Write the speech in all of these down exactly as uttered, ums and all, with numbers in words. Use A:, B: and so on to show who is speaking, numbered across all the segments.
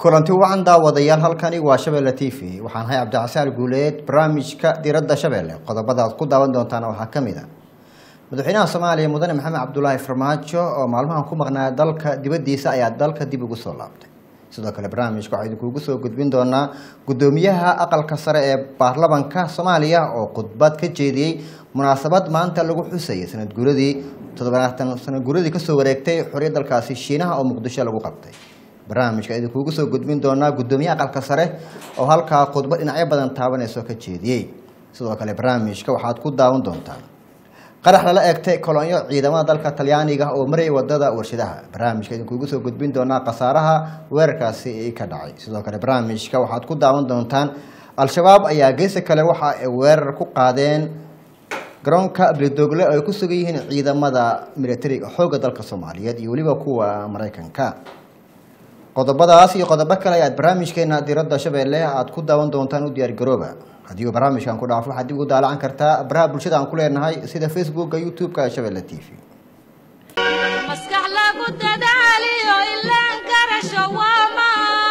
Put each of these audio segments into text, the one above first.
A: kulanti wacan daawadayaal halkani waa Shabeelle T V waxaan hay Cabdicasiir Guuleed barnaamijka diiradda Shabeelle qodobada aad ku daawan doontaan waxa kamid ah madaxweynaha Soomaaliya mudane Maxamed Cabdullaahi Farmaajo oo maalmahan ku maqnaa dalka dibadiisa ayaa dalka dib ugu soo laabtay sidoo kale barnaamijka waxa idinku soo gudbin doonaa gudoomiyaha aqalka sare ee baarlamaanka Soomaaliya oo khudbad ka jeediyay munaasabad maanta lagu xusayay sanad guuradii toddobaatan sanad guuradii ka soo wareegtay xorriyadda dalkaasi Shiinaha oo Muqdisho lagu qabtay barnaamijka idinku ugu soo gudbin doonaa gudoomiyaha aqalka sare oo halka khudbad dhinacyo badan taabanayso ka jeediyay sidoo kale barnaamijka waxaad ku daawan doontaan qarax la eegtay kolonyo ciidamada dalka Talyaaniga oo maray wadada warshadaha barnaamijka idinku ugu soo gudbin doonaa qasaaraha weerarkaasi ee ka dhacay sidoo kale barnaamijka waxaad ku daawan doontaan al-shabaab ayaa geesi kale waxa ay weerar ku qaadeen garoonka Abdidogle ay ku sugan yihiin ciidamada militariga xoogga dalka Soomaaliyeed iyo waliba kuwa Mareykanka qodobadaas iyo qodobo kale aad barnaamijkeena diiradda Shabeelle aad ku daawan doontaan u diyaar garooba haddii barnaamijkan ku dhaafo waxaad ugu daalan kartaa baraha bulshada aan ku leenahay sida Facebook iyo YouTube-ka Shabeelle T V
B: maskax lagu dadaaliyo ilaan garasho waama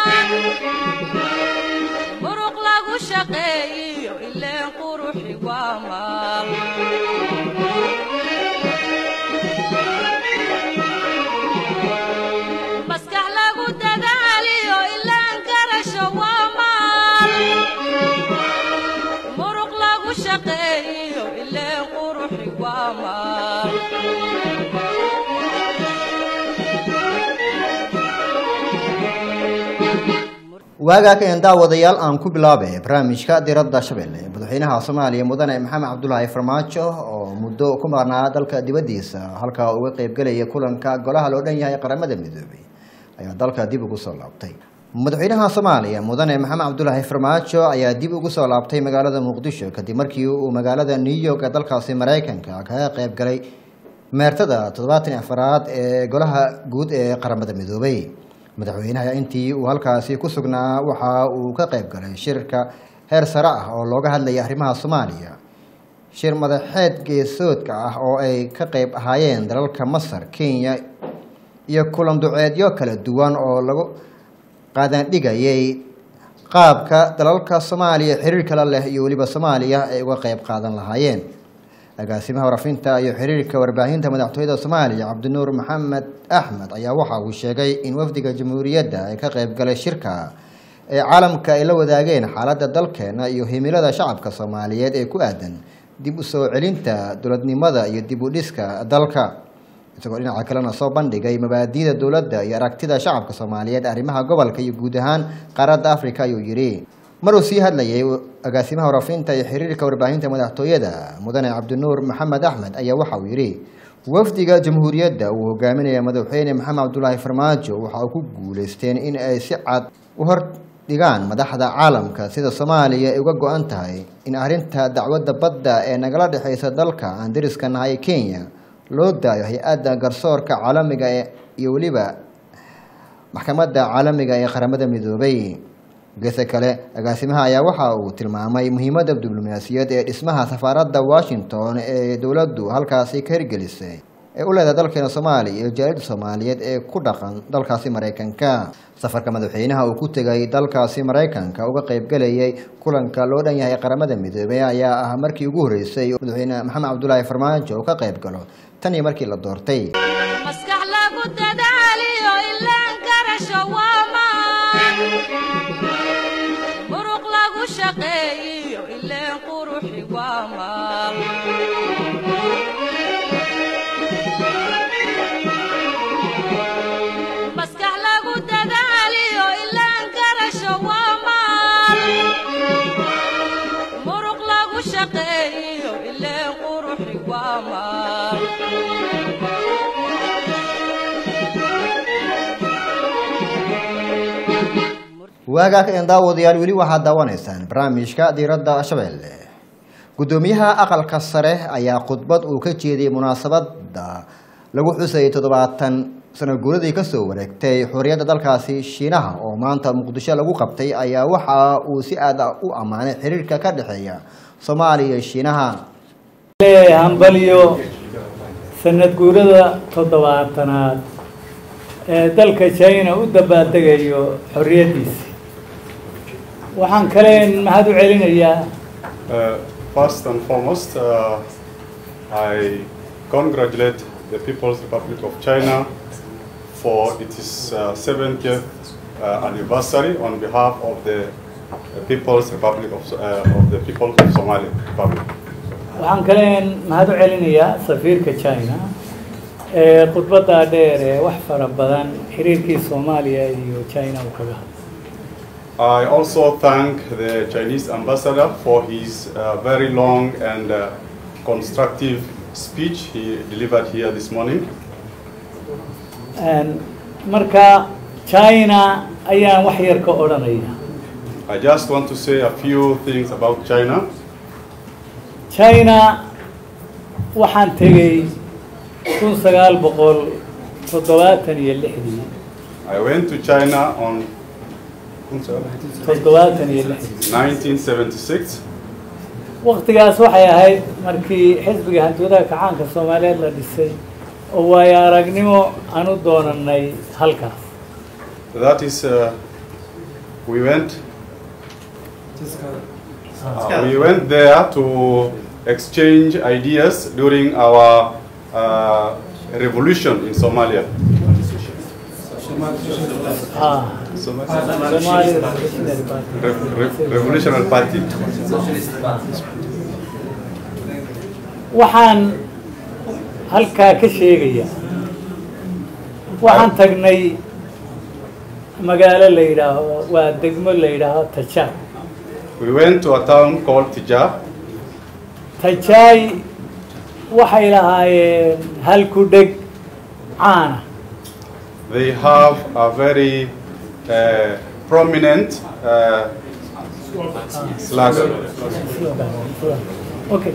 B: muruq lagu shaqeeyo ilaan quruxi waama
A: waaga ka daawadayaal aan ku bilaabay barnaamijka diiradda Shabeelle madaxweynaha Soomaaliya mudane Maxamed Cabdullaahi Farmaajo oo muddo ku maqnaa dalka dibadiisa halka uu uga qayb galay kulanka golaha loo dhan yahay qaramada midoobay ayaa dalka dib ugu soo laabtay madaxweynaha Soomaaliya mudane Maxamed Cabdullaahi Farmaajo ayaa dib ugu soo laabtay magaalada Muqdisho kadib markii uu magaalada New York ee dalkaasi Mareykanka ka qayb galay meertada toddobaatan iyo afar ee golaha guud ee qaramada midoobay madaxweynaha intii uu halkaasi ku sugnaa waxa uu ka qayb galay shirka heer sare ah oo looga hadlayay arrimaha Soomaaliya shir madaxeed geesoodka ah oo ay ka qayb ahaayeen dalalka Masar Kenya iyo kulan duceedyo kala duwan oo lagu qaadan dhigayay qaabka dalalka Soomaaliya xiriirka la leh iyo waliba Soomaaliya ay uga qayb qaadan lahaayeen agaasimaha warafinta iyo xiriirka warbaahinta madaxtooyada Soomaaliya Cabdinuur Maxamed Axmed ayaa waxa uu sheegay in wafdiga jamhuuriyadda ay ka qayb galay shirka ee caalamka ay la wadaageen xaaladda dalkeena iyo himilada shacabka Soomaaliyeed ee ku aadan dib u soo celinta dowladnimada iyo dib u dhiska dalka isagoo dhinaca kalena soo bandhigay mabaadi'da dowladda iyo aragtida shacabka Soomaaliyeed arrimaha gobolka iyo guud ahaan qaaradda Afrika ayuu yiri maruu sii hadlayay agaasimaha warafinta iyo xiriirka warbaahinta madaxtooyada mudane Cabdinuur Maxamed Axmed ayaa waxa uu yiri wafdiga jamhuuriyadda uu hogaaminaya madaxweyne Maxamed Cabdullaahi Farmaajo waxa uu ku guuleysteen in ay si cad u hor dhigaan madaxda caalamka sida Soomaaliya ay uga go'an tahay in arrinta dacwadda badda ee nagala dhaxaysa dalka aan dariska nahay Kenya loo daayo hay'adda garsoorka caalamiga iyo waliba maxkamadda caalamiga ee qaramada midoobay geeska kale agaasimaha ayaa waxa uu tilmaamay muhiimadda diblomaasiyadda ee dhismaha safaaradda Washington ee dawladdu halkaasi ka hirgelisay ee u leedahay dalkeena Soomaaliya iyo jaaliyadda Soomaaliyeed ee ku dhaqan dalkaasi Mareykanka safarka madaxweynaha uu ku tagay dalkaasi Mareykanka uga qayb galayay kulanka loo dhan yahay qaramada midoobay ayaa ah markii ugu horeysay madaxweyne Maxamed Cabdullaahi Farmaajo ka qayb galo tan iyo markii la doortay
B: maskax lagu dadaaliyo ilaan garasho waama muruq lagu shaqeeyo ilaan quruxi waama maskax lagu dadaaliyo ilaan garasho waama muruq lagu shaqeeyo ilaan quruxi waama
A: waaga ka daawadayaal wali waxa daawanaysaan barnaamijka diiradda Shabeelle gudoomiyaha aqalka sare ayaa khudbad uu ka jeediyay munaasabada lagu xusay toddobaatan sano guuradii ka soo wareegtay xorriyadda dalkaasi Shiinaha oo maanta Muqdisho lagu qabtay ayaa waxa uu si aad ah u amaanay xiriirka ka dhaxeeya Soomaaliya iyo Shiinaha
C: hambaliyo sanad guurada toddobaatanaad dalka China u dabaaldegayo xorriyadiisa. Waxaan kale mahad u celinayaa
D: first and foremost uh, I congratulate the People's Republic of China for its uh, seventieth uh, anniversary on behalf of the People's Republic of, uh, of the people of Somali Republic.
C: waxaan kale mahad u celinayaa safiirka China ee khudbada dheer ee wax fara badan xiriirkii Soomaaliya iyo China u kaga hadlay.
D: I also thank the Chinese ambassador for his uh, very long and uh, constructive speech he delivered here this morning.
C: And marka China ayaan wax yar ka oranaya.
D: I just want to say a few things about China.
C: China waxaan tegay kun sagaal boqol toddobaatan iyo lixdii.
D: I went to China on
C: toddobaatan iyo lixdii.
D: nineteen seventy-six.
C: waqtigaas waxay ahayd markii xisbiga hantiwadaha kacaanka Soomaaliyeed la dhisay oo waayo aragnimo aan u doonanay halkaas.
D: That is, uh, we went. Uh, we went there to exchange ideas during our uh, revolution in Somalia.
C: Ah,
D: Somali
C: Somali Revolutionary Party.
D: Re Re Revolutionary Party.
C: waxaan halkaa ka sheegayaa waxaan tagnay magaalo la yidhaaho waa degmo la yidhaaho Tajai.
D: We went to a town called Tija.
C: Tajai waxay lahaayeen hal ku dheg caana.
D: They have a very uh, prominent uh, slogan.
C: Okay.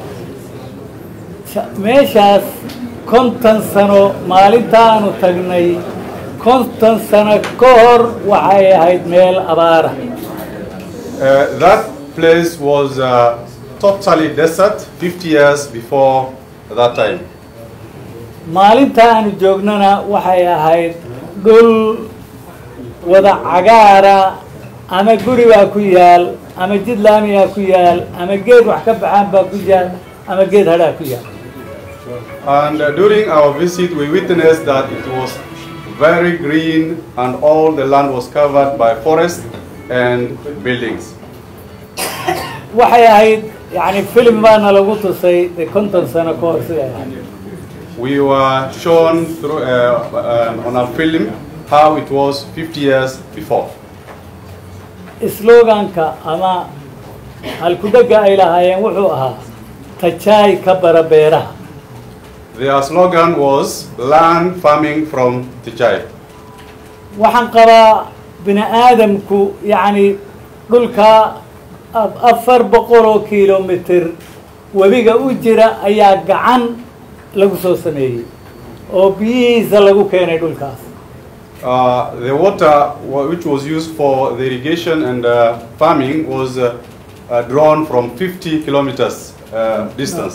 C: meeshaas konton sano maalintaanu tagnay konton sano ka hor waxay ahayd meel abaara.
D: That place was uh, totally desert fifty years before that time.
C: maalintaanu joognana waxay ahayd dhul wada cagaara ama guri baa ku yaal ama jid laamiyaa ku yaal ama geed wax ka baxaan baa ku yaal ama geed hadhaa ku yaal.
D: And uh, during our visit, we witnessed that it was very green and all the land was covered by forest and buildings.
C: waxay ahayd yani film baana lagu tusay de konton sano ka hor sida ahayd.
D: We were shown through uh, uh, on a film how it was fifty years before.
C: sloganka ama halkudhaga ay lahaayeen wuxuu ahaa Tajai ka bara beeraha.
D: Their slogan was land farming from Tijai.
C: waxaan qabaa bini aadamku yani dhulka afar boqol oo kiiloomitir webiga u jira ayaa gacan lagu soo sameeyay oo biyihiisa lagu keenay dhulkaas.
D: Uh, the water which was used for the irrigation and uh, farming was uh, uh, drawn from fifty kilometers uh, distance.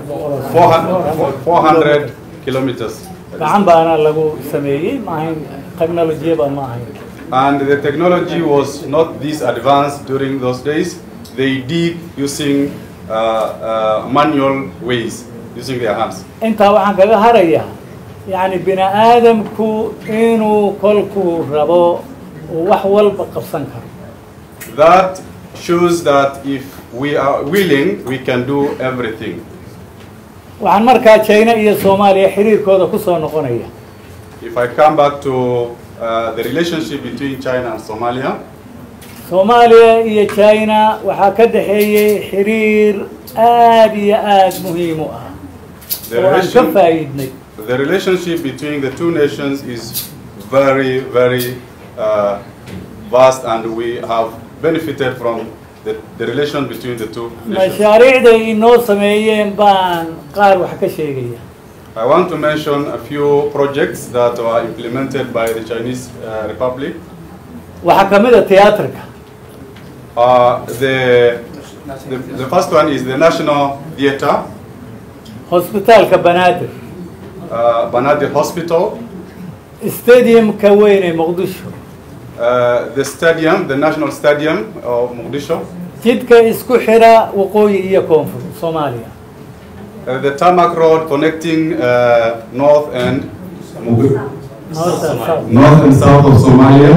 D: four hundred kilometers.
C: gacan baana lagu sameeyay ma ahayn technology ba ma ahayn.
D: And the technology was not this advanced during those days. They dig using uh, uh, manual ways, using their hands.
C: intaa waxaan kaga harayaa yani bini aadamku inuu kolku rabo wax walba qabsan karo.
D: That shows that if we are willing, we can do everything.
C: waxaan markaa China iyo Soomaaliya xiriirkooda ku soo noqonaya.
D: If I come back to uh, the relationship between China and Somalia,
C: Soomaaliya iyo China waxaa ka dhaxeeyay xiriir aad iyo aad muhiim u ah.
D: the, relation, the relationship between the two nations is very, very uh, vast, and we have benefited from the, the relation between the two nations.
C: mashaariicda inoo sameeyeen baan qaar wax ka sheegaya.
D: I want to mention a few projects that were implemented by the Chinese uh, Republic.
C: waxaa ka mid ah tiyaatarka.
D: Uh, the, the, the first one is the National Theatre.
C: Hospitaalka Banaadir.
D: Uh, Banaadir Hospital.
C: stadium ka weyn ee Muqdisho.
D: Uh, the stadium, the national stadium of Mogadishu.
C: Jidka isku xira waqooyi iyo koonfur Soomaaliya.
D: Uh, the tarmac road connecting uh, north and
C: North and south.
D: north and south of Somalia.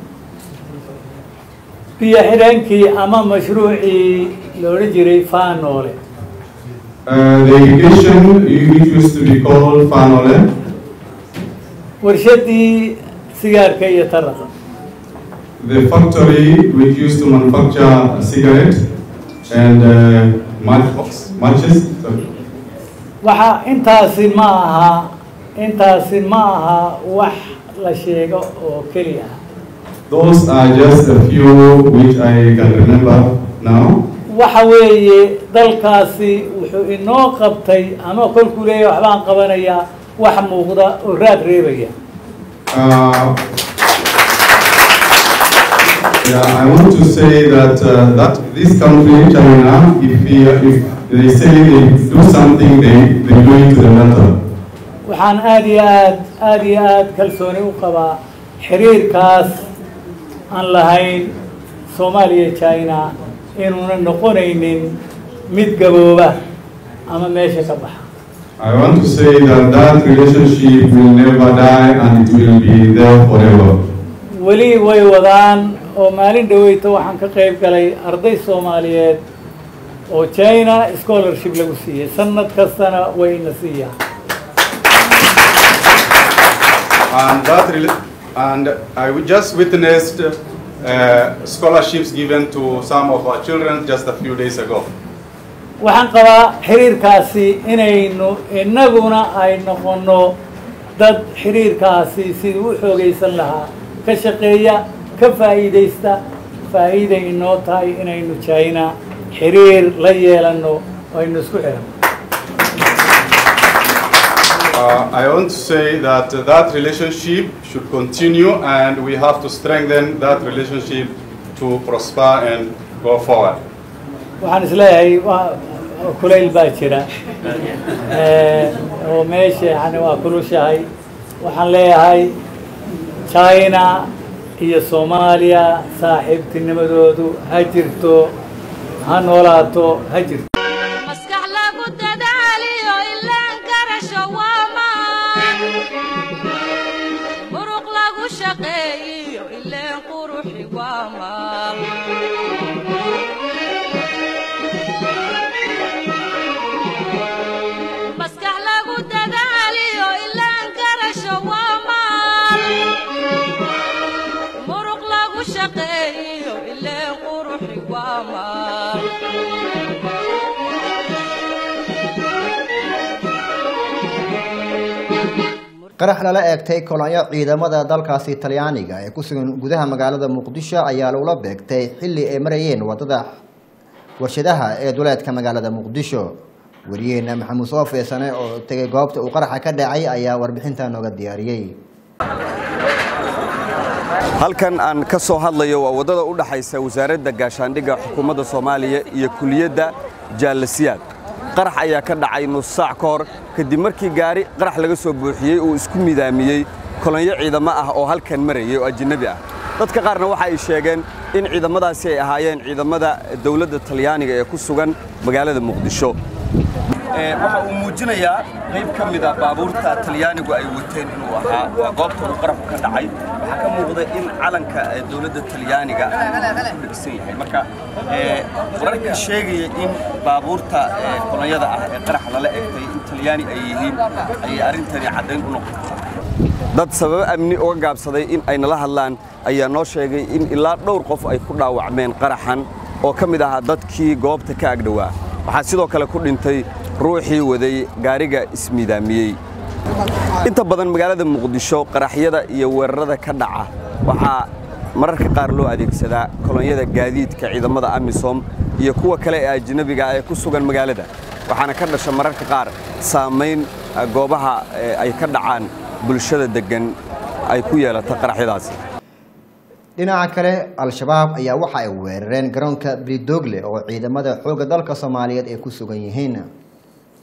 C: biyo xidheenkii ama mashruucii loola jiray Faanoole.
D: Uh, the irrigation which used to be called Fanole.
C: warshadii sigaarka iyo taraqa.
D: The factory which used to manufacture cigarette and uh, match, matches.
C: waxa intaasi ma aha intaasi ma aha wax la sheego oo kaliya.
D: Those are just a few which I can remember now.
C: waxa weeye dalkaasi wuxuu inoo qabtay ama kolkuu leeyahay waxbaan qabanayaa wax muuqda oo raad reebaya.
D: Uh, yeah, I want to say that uh, that this country, China, if, we, if they say they do something, they, they do it to the letter.
C: waxaan aad iyo aad aad iyo aad kalsooni u qabaa xiriirkaas aan lahayn Soomaaliya China inuuna noqonaynin mid gabooba ama meesha ka baxa.
D: I want to say that that relationship will never die and it will be there forever.
C: weli way wadaan oo maalin dhaweyto waxaan ka qayb galay arday Soomaaliyeed oo China scholarship lagu siiyay sanad kastana way na siiyaan.
D: And that and I just witnessed uh, scholarships given to some of our children just a few days ago.
C: waxaan qabaa xiriirkaasi inaynu innaguna ay noqono dad xiriirkaasi sidii u xoogaysan lahaa ka shaqeeya ka faa'iideysta faa'iido inoo tahay inaynu China xiriir la yeelano oo aynu isku xirno.
D: Uh, I want to say that uh, that relationship should continue and we have to strengthen that relationship to prosper and go forward.
C: waxaan isleeyahay waa kulayl baa jira oo meesha yani waa kulushahay. waxaan leeyahay China iyo Soomaaliya saaxiibtinimadoodu ha jirto ha noolaato ha jirto.
B: maskax lagu dadaaliyo ilaan garasho waa maan muruq lagu shaqeeyo ilaan quruxi waa maan maskax lagu dadaaliyo ilaan garasho waa maan muruq lagu shaqeeyo ilaan quruxi waa maan
A: qarax lala eegtay kolonyo ciidamada dalkaasi Talyaaniga ee ku sugan gudaha magaalada Muqdisho ayaa loola beegtay xilli ay marayeen wadada warshadaha ee duleedka magaalada Muqdisho. wariyeena Maxamuud Soo Feesane oo tagay goobta uu qaraxa ka dhacay ayaa warbixinta nooga diyaariyay.
E: halkan aan ka soo hadlayo waa wadada u dhaxaysa wasaaradda gaashaandhigga xukuumadda Soomaaliya iyo kuliyadda Jaalasiyaad. qarax ayaa ka dhacay nus saac ka hor kadib markii gaari qarax laga soo buuxiyay oo isku midaamiyay kolonyo ciidamo ah oo halkan marayay oo ajnabi ah. dadka qaarna waxa ay sheegeen in ciidamadaasi ay ahaayeen ciidamada dawladda Talyaaniga ee ku sugan magaalada Muqdisho. ee waxa uu muujinayaa qayb ka mid ah baabuurta Talyaanigu ay wateen inuu ahaa waa goobta uu qaraxu ka dhacay. waxa ka muuqda in calanka dawladda Talyaaniga uu dhigsan yahay. marka ee wararka sheegaya in baabuurta kolonyada ah ee qarax lala eegtay in Talyaani ay yihiin ay arintani cadeyn u noqotay. dad sabab amni oo gaabsaday in ay nala hadlaan ayaa noo sheegay in ilaa dhowr qof ay ku dhaawacmeen qaraxan oo ka mid ahaa dadkii goobta ka agdhawaa. waxaa sidoo kale ku dhintay ruuxii waday gaariga ismidaamiyay. inta badan magaalada Muqdisho qaraxyada iyo weerarada ka dhaca waxaa mararka qaar loo adeegsadaa kolonyada gaadiidka ciidamada AMISOM iyo kuwa kale ee ajnabiga ah ee ku sugan magaalada. waxaana ka dhashay mararka qaar saameyn goobaha ay ka dhacaan bulshada degan ay ku yeelato qaraxyadaasi.
A: dhinaca kale al-shabaab ayaa waxa ay weerareen garoonka Bridogle oo ciidamada xoogga dalka Soomaaliyeed ay ku sugan yihiin.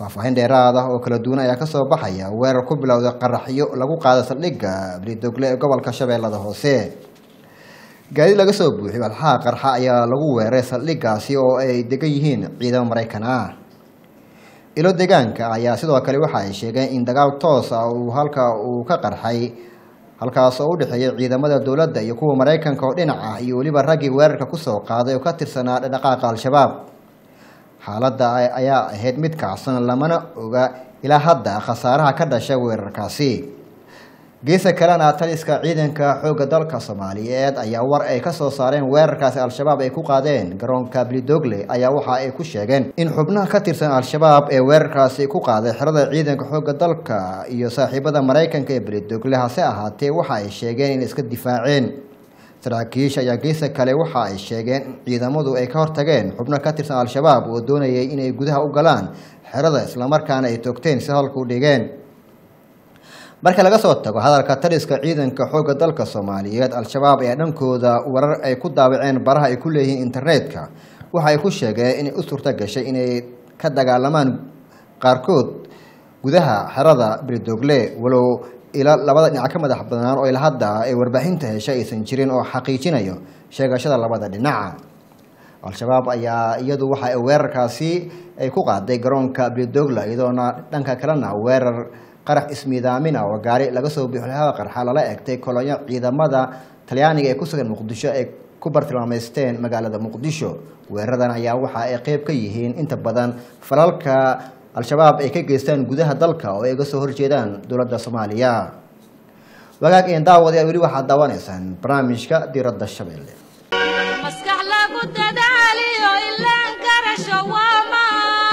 A: faahfaahin dheeraad ah oo kala duwan ayaa kasoo baxaya weerar ku bilowday qaraxyo lagu qaada saldhigga Baridogle ee gobolka Shabeellada Hoose. gaadiid laga soo buuxiyay walxaha qarxa ayaa lagu weeraray saldhiggaasi oo ay degan yihiin ciidamada Mareykan ah. ilo deegaanka ayaa sidoo kale waxa ay sheegeen in dagaal toos ah uu halka uu ka qarxay halkaas oo u dhaxeeyay ciidamada dawladda iyo kuwa Mareykanka oo dhinac ah iyo waliba ragii weerarka ku soo qaaday oo ka tirsanaa dhaqaaqa Al-Shabaab. xaaladda ayaa ahayd mid kacsan lamana oga ilaa hadda khasaaraha ka dhashay weerarkaasi. geesa kalena taliska ciidanka xoogga dalka Soomaaliyeed ayaa war ay ka soo saareen weerarkaasi Al-Shabaab ay ku qaadeen garoonka Baridogle ayaa waxa ay ku sheegeen in xubnaha ka tirsan Al-Shabaab ee weerarkaasi ku qaaday xerada ciidanka xoogga dalka iyo saaxiibada Mareykanka ee Baridogle hase ahaatee waxa ay sheegeen in iska difaaceen. saraakiisha ayaa geesa kale waxa ay sheegeen in ciidamadu ay ka hortageen xubno ka tirsan Al-Shabaab oo doonayay inay gudaha u galaan xerada isla markaana ay toogteen si halka u dhigeen. marka laga soo tago hadalka taliska ciidanka xoogga dalka Soomaaliyeed Al-Shabaab ee dhankooda warar ay ku daawaceen baraha ay ku leeyihiin internetka waxa ay ku sheegeen in u suurta gashay inay ka dagaalamaan qaarkood gudaha xerada Baridogle walow ila labada dhinac ka madax banaan oo ila hadda ay warbaahinta heshay aysan jirin oo xaqiijinayo sheegashada labada dhinac. Al-Shabaab ayaa iyadu waxa ay weerarkaasi ay ku qaaday garoonka Baridogle iyadoona dhanka kalena weerar qarax ismiidaamin oo gaari laga soo bixiyay qarxa lala eegtay kolonyo ciidamada Talyaaniga ee ku sugan Muqdisho ay ku bartilmaameysteen magaalada Muqdisho. weeraradan ayaa waxa ay qayb ka yihiin inta badan falalka Al-Shabaab ay ka geystaan gudaha dalka oo ay ga soo horjeedaan dawladda Soomaaliya. wagaag in daawadayaal wali waxa daawanaysan barnaamijka Diradda Shabeelle.
B: maskax lagu dadaaliyo ilaan garasho waama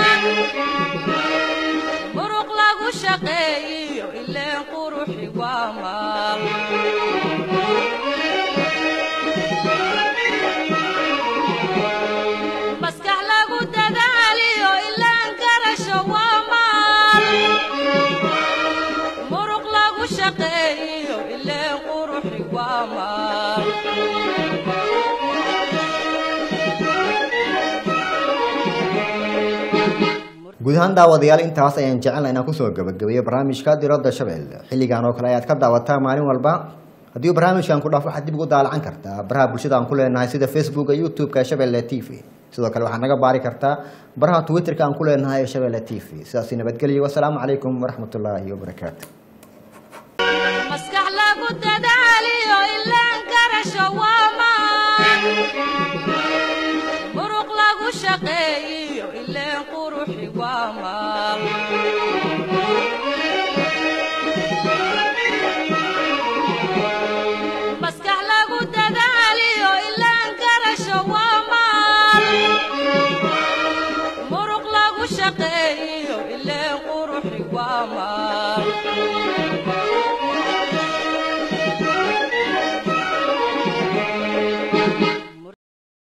B: muruq lagu shaqeeyo ilaan quruxi waama maskax lagu dadaaliyo ilaan garasho waama muruq lagu shaqeeyo ilaan quruxi waama
A: guud ahaan daawadayaal intaas ayaan jecelnahay inaan kusoo gabagabeeyo barnaamijka Diradda Shabeelle. xilligan oo kale ayaad ka daawataa maalin walba. haddii barnaamijkan ku dhaafo waxaad dib ugu daalacan kartaa baraha bulshada aan ku leenahay sida Facebook iyo YouTube-ka Shabeelle T V. sidoo kale waxaad naga baari kartaa baraha Twitter-ka aan ku leenahay Shabeelle T V. sidaas nabadgelyo. wassalaamu calaykum waraxmatullaahi wabarakaatuh.
B: maskax lagu dadaaliyo ilaan garasho waama muruq lagu shaqeeyo ilaan quruxi waama maskax lagu dadaaliyo ilaan garasho waama muruq lagu shaqeeyo ilaan quruxi waama